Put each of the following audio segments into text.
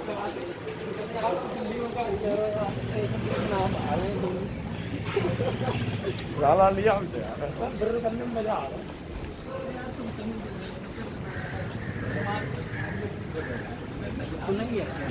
ज़्यादा लिया हमसे यार, ब्रर करने में मजा आ रहा है।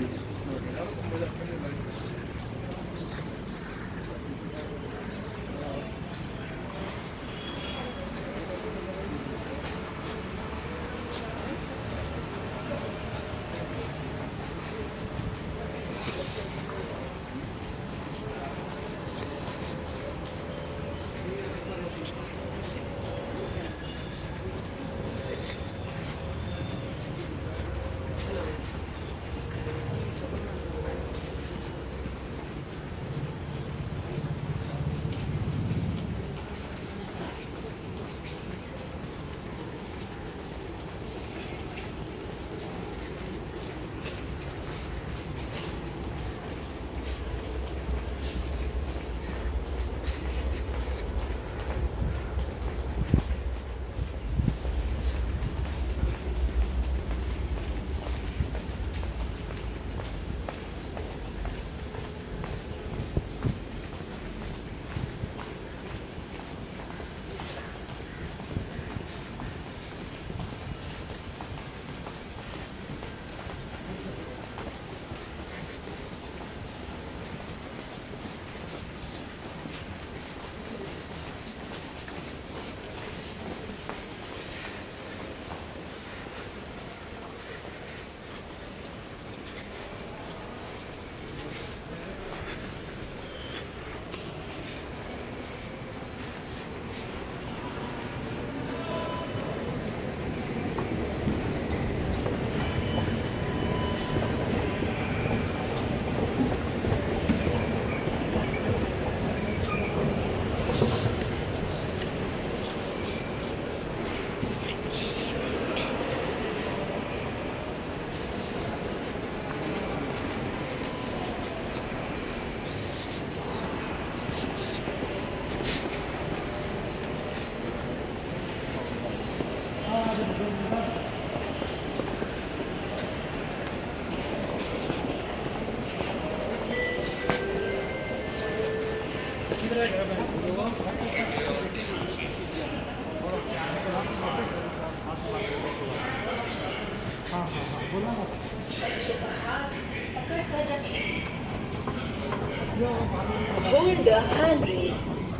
Hold the handrail.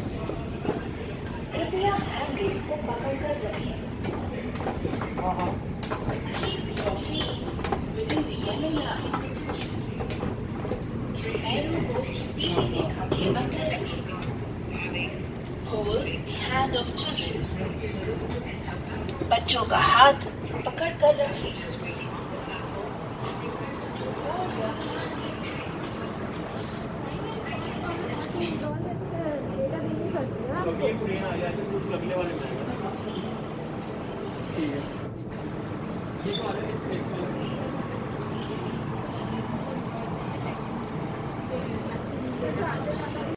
कृपया हैंडल को पकड़कर रखें. Keep your feet within the yellow line. पैरों को पीली रेखा के अंदर रखें. Hold hand of children. बच्चों का हाथ पकड़कर रखें. अगले वाले में ठीक है.